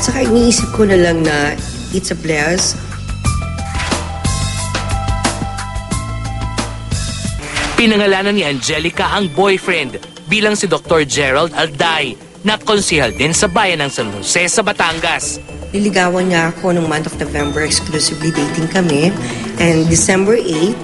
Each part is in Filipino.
Saka iniisip ko na lang na it's a bless. Pinangalanan ni Angelica ang boyfriend bilang si Dr. Gerald Alday na konsehal din sa bayan ng San Jose sa Batangas. Niligawan niya ako noong month of November, exclusively dating kami. And December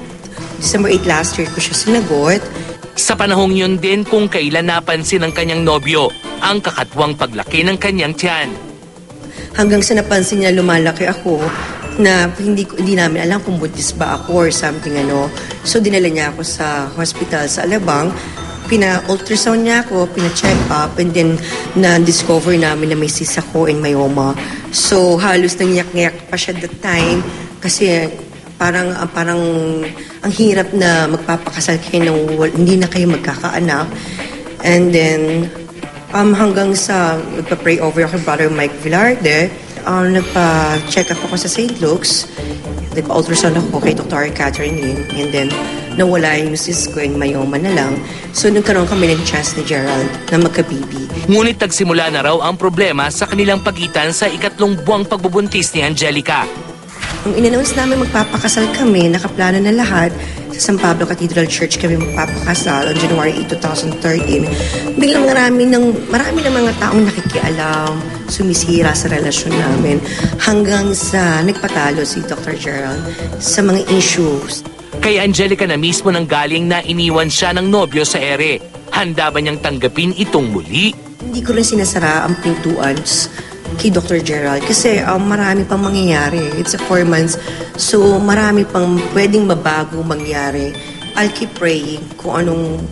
8 last year ko siya sinagot. Sa panahong yun din kung kailan napansin ng kanyang nobyo ang kakatwang paglaki ng kanyang tiyan. Hanggang sa napansin niya lumalaki ako na hindi namin alam kung buntis ba ako or something So dinala niya ako sa hospital sa Alabang. Pina-ultrasound niya ako, pina-check up, and then na-discover namin na may cyst ako and myoma. So halos nangyak-ngyak pa siya that time kasi parang ang hirap na magpapakasal kayo nang hindi na kayo magkakaanak. And then hanggang sa nagpa-pray over ako Brother Mike Villarde, nagpa-check up ako sa St. Luke's, nagpa-ultrasound ako kay Dr. Catherine Lim, and then nawala yung cyst ko and myoma na lang. So nagkaroon kami ng chance ni Gerald na magka-baby. Ngunit nagsimula na raw ang problema sa kanilang pagitan sa 3 buwang pagbubuntis ni Angelica. Nung in-announce namin magpapakasal kami, nakaplano na lahat, sa San Pablo Cathedral Church kami magpapakasal on January 8, 2013. Biglang marami ng mga taong nakikialam, sumisira sa relasyon namin hanggang sa nagpatalo si Dr. Gerald sa mga issues. Kay Angelica na mismo nang galing na iniwan siya ng nobyo sa ere. Handa ba niyang tanggapin itong muli? Hindi ko rin sinasara ang pintuan kay Dr. Gerald kasi marami pang mangyayari. It's 4 months. So marami pang pwedeng mabago mangyari. I'll keep praying kung anong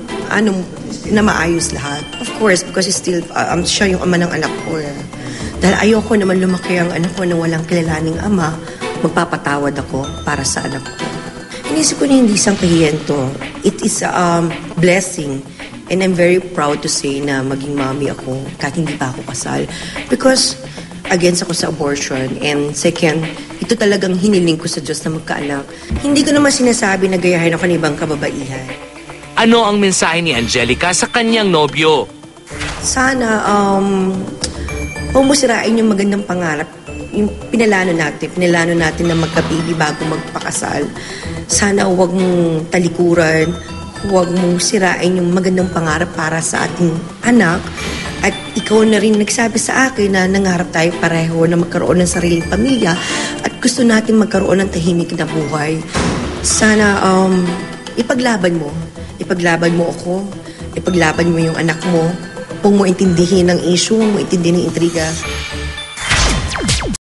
na maayos lahat. Of course, because still siya yung ama ng anak ko. Dahil ayoko naman lumaki ang anak ko na walang kilalaning ama, magpapatawad ako para sa anak ko. Inisip ko na hindi isang kahiyento. It is a blessing. And I'm very proud to say na maging mommy ako kahit hindi pa ako kasal. Because against ako sa abortion. And second, ito talagang hiniling ko sa Diyos na magkaanak. Hindi ko naman sinasabi na gayahin ako ng ibang kababaihan. Ano ang mensahe ni Angelica sa kanyang nobyo? Sana, huwag mo sirain yung magandang pangarap. Yung pinalano natin na magka-baby bago magpakasal. Sana huwag mong talikuran, huwag mong sirain yung magandang pangarap para sa ating anak. At ikaw na rin nagsabi sa akin na nangarap tayo pareho na magkaroon ng sariling pamilya at gusto natin magkaroon ng tahimik na buhay. Sana ipaglaban mo ako, ipaglaban mo yung anak mo. Huwag mo intindihin ang issue, huwag mo intindihin ang intriga.